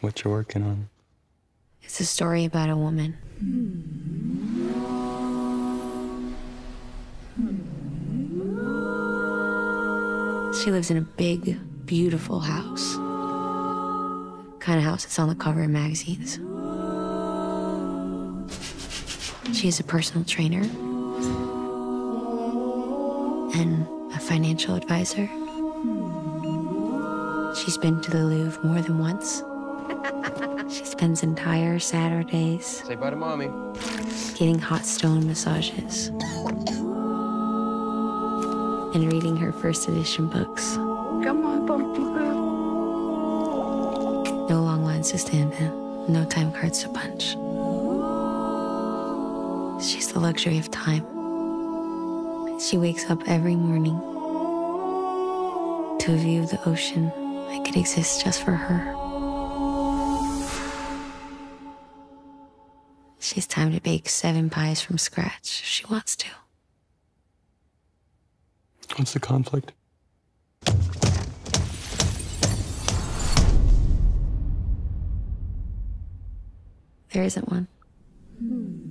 what you're working on. It's a story about a woman. She lives in a big, beautiful house. Kind of house that's on the cover of magazines. She is a personal trainer and a financial advisor. She's been to the Louvre more than once. She spends entire Saturdays Say bye to mommy. getting hot stone massages and reading her first edition books. Come on, pumpkin. No long lines to stand in, no time cards to punch. She's the luxury of time. She wakes up every morning to a view of the ocean like it exists just for her. She's time to bake 7 pies from scratch if she wants to. What's the conflict? There isn't one.